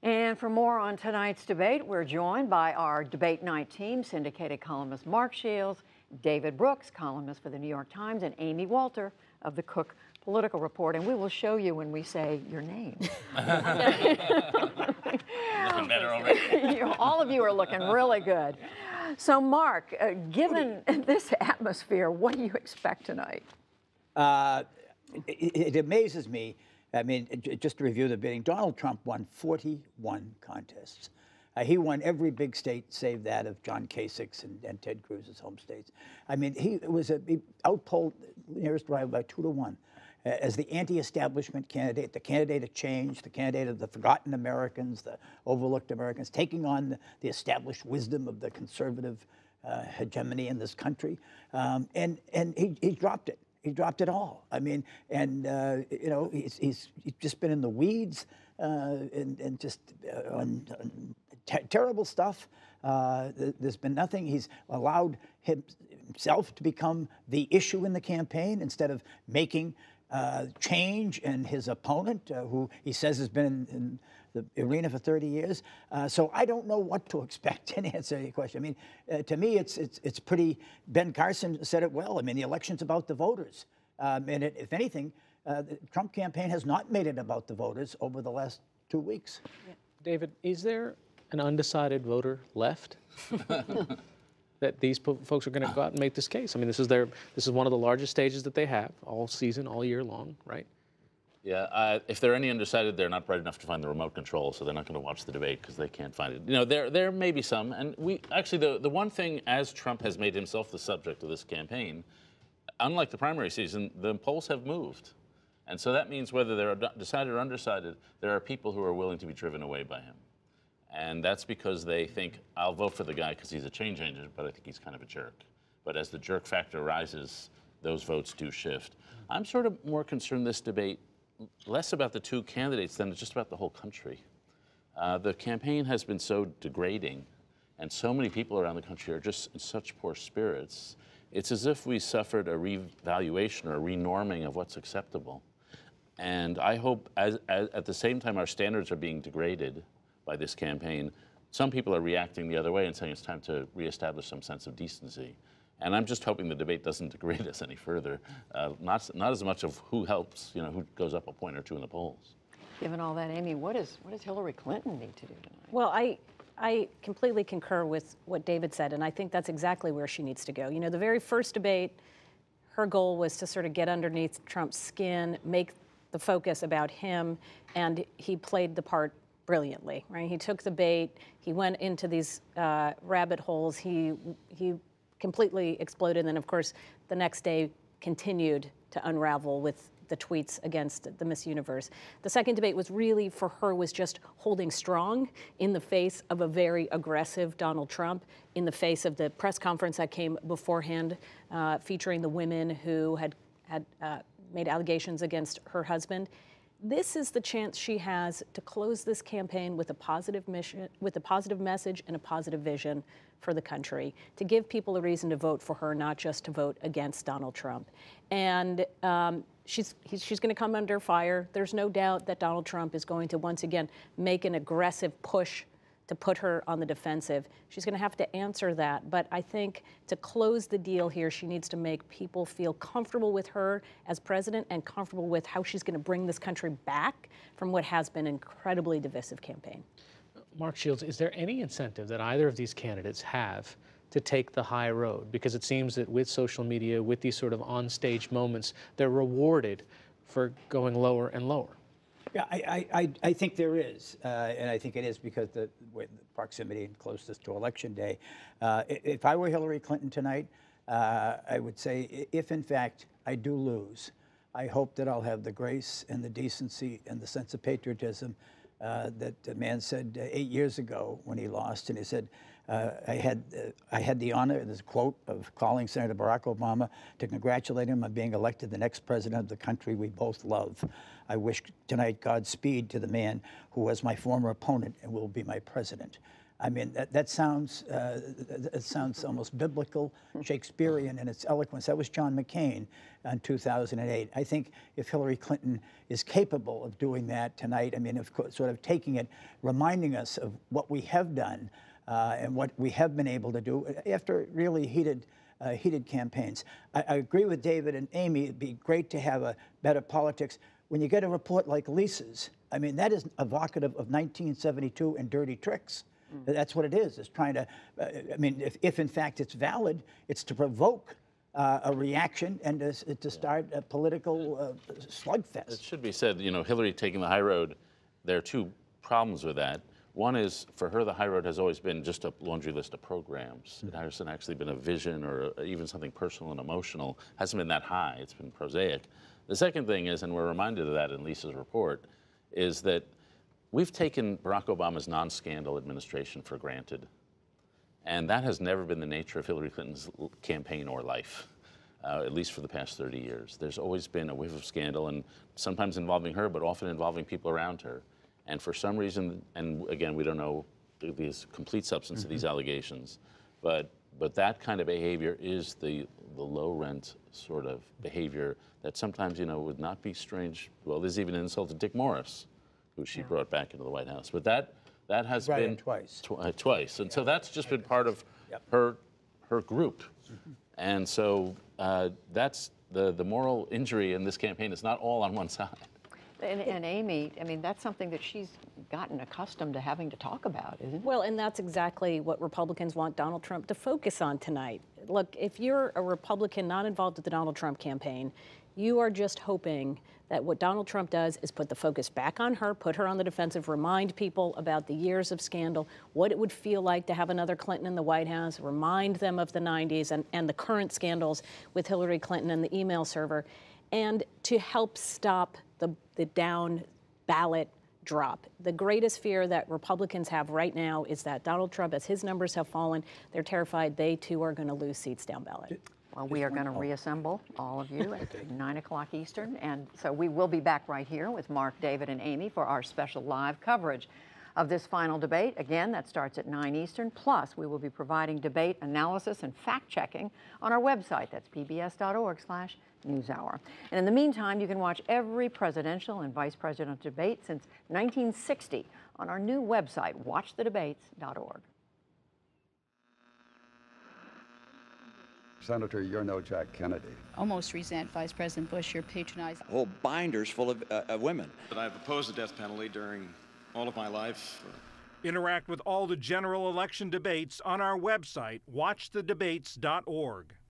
And for more on tonight's debate, we're joined by our debate night team, syndicated columnist Mark Shields, David Brooks, columnist for the New York Times, and Amy Walter of the Cook Political Report. And we will show you when we say your name. Looking better already. All of you are looking really good. So, Mark, given this atmosphere, what do you expect tonight? It amazes me. I mean, just to review the bidding, Donald Trump won 41 contests. He won every big state save that of John Kasich's and Ted Cruz's home states. I mean, he outpolled nearest rival by 2-1 as the anti-establishment candidate, the candidate of change, the candidate of the forgotten Americans, the overlooked Americans, taking on the established wisdom of the conservative hegemony in this country. And he dropped it. He dropped it all. I mean, and you know, he's just been in the weeds and just on terrible stuff. There's been nothing. He's allowed himself to become the issue in the campaign instead of making change and his opponent, who he says has been in the arena for 30 years. So I don't know what to expect in answer to your question. I mean, to me, it's pretty, Ben Carson said it well. I mean, the election's about the voters. And if anything, the Trump campaign has not made it about the voters over the last 2 weeks. Yeah. David, is there an undecided voter left? That these folks are going to go out and make this case? I mean, this is one of the largest stages that they have all season, all year long, right? Yeah, if there are any undecided, they're not bright enough to find the remote control, so they're not going to watch the debate because they can't find it. You know, there may be some, and the one thing, as Trump has made himself the subject of this campaign, unlike the primary season, the polls have moved. And so that means whether they're decided or undecided, there are people who are willing to be driven away by him. And that's because they think, I'll vote for the guy because he's a change agent, but I think he's kind of a jerk. But as the jerk factor rises, those votes do shift. I'm sort of more concerned this debate less about the two candidates than just about the whole country. The campaign has been so degrading, and so many people around the country are just in such poor spirits. It's as if we suffered a revaluation or a renorming of what's acceptable. And I hope at the same time our standards are being degraded by this campaign, some people are reacting the other way and saying it's time to reestablish some sense of decency. And I'm just hoping the debate doesn't degrade us any further, not as much of who helps, you know, who goes up a point or two in the polls. Given all that, Amy, what does Hillary Clinton need to do tonight? Well, I completely concur with what David said, and I think that's exactly where she needs to go. You know, the very first debate, her goal was to sort of get underneath Trump's skin, make the focus about him, and he played the part brilliantly, right? He took the bait, he went into these rabbit holes, he completely exploded, and then of course the next day continued to unravel with the tweets against the Miss Universe. The second debate was really, for her, was just holding strong in the face of a very aggressive Donald Trump, in the face of the press conference that came beforehand featuring the women who had made allegations against her husband. This is the chance she has to close this campaign with a positive mission, with a positive message and a positive vision for the country, to give people a reason to vote for her, not just to vote against Donald Trump. And she's going to come under fire. There's no doubt that Donald Trump is going to once again make an aggressive push to put her on the defensive. She's going to have to answer that. But I think to close the deal here, she needs to make people feel comfortable with her as president and comfortable with how she's going to bring this country back from what has been an incredibly divisive campaign. Mark Shields, is there any incentive that either of these candidates have to take the high road? Because it seems that with social media, with these sort of on-stage moments, they're rewarded for going lower and lower. Yeah, I think there is, and I think it is because the proximity and closeness to Election Day. If I were Hillary Clinton tonight, I would say, if in fact I do lose, I hope that I'll have the grace and the decency and the sense of patriotism that the man said 8 years ago when he lost, and he said, I had the honor, this quote, of calling Senator Barack Obama to congratulate him on being elected the next president of the country we both love. I wish tonight Godspeed to the man who was my former opponent and will be my president. I mean, that sounds almost biblical, Shakespearean in its eloquence. That was John McCain in 2008. I think if Hillary Clinton is capable of doing that tonight, I mean, of course, sort of taking it, reminding us of what we have done and what we have been able to do after really heated campaigns. I agree with David and Amy. It'd be great to have a better politics. When you get a report like Lisa's, I mean, that is evocative of 1972 and dirty tricks. That's what it is. It's trying to, I mean, if in fact it's valid, it's to provoke a reaction and to start a political slugfest. It should be said, you know, Hillary taking the high road, there are two problems with that. One is, for her, the high road has always been just a laundry list of programs. It hasn't actually been a vision or even something personal and emotional. It hasn't been that high. It's been prosaic. The second thing is, and we're reminded of that in Lisa's report, is that we've taken Barack Obama's non-scandal administration for granted. And that has never been the nature of Hillary Clinton's campaign or life, at least for the past 30 years. There's always been a whiff of scandal, and sometimes involving her, but often involving people around her. And for some reason, and again, we don't know the complete substance of these allegations, but that kind of behavior is the low-rent sort of behavior that sometimes, you know, would not be strange. Well, there's even an insult to Dick Morris, who she brought back into the White House. But that has been twice. Twice, and so that's just been part of her group. And so that's the moral injury in this campaign. It's not all on one side. And Amy, I mean, that's something that she's gotten accustomed to having to talk about, isn't it? Well, and that's exactly what Republicans want Donald Trump to focus on tonight. Look, if you're a Republican not involved with the Donald Trump campaign, you are just hoping that what Donald Trump does is put the focus back on her, put her on the defensive, remind people about the years of scandal, what it would feel like to have another Clinton in the White House, remind them of the 90s and the current scandals with Hillary Clinton and the email server, and to help stop the down ballot drop. The greatest fear that Republicans have right now is that Donald Trump, as his numbers have fallen, they're terrified they too are going to lose seats down ballot. Well, we are going to reassemble all of you at 9 o'clock Eastern, and so we will be back right here with Mark, David, and Amy for our special live coverage of this final debate. Again, that starts at 9 Eastern. Plus, we will be providing debate analysis and fact-checking on our website. That's pbs.org/NewsHour. And in the meantime, you can watch every presidential and vice presidential debate since 1960 on our new website, watchthedebates.org. Senator, you're no Jack Kennedy. Almost resent Vice President Bush, your patronizing. Whole binders full of women. But I've opposed the death penalty during all of my life. Interact with all the general election debates on our website, watchthedebates.org.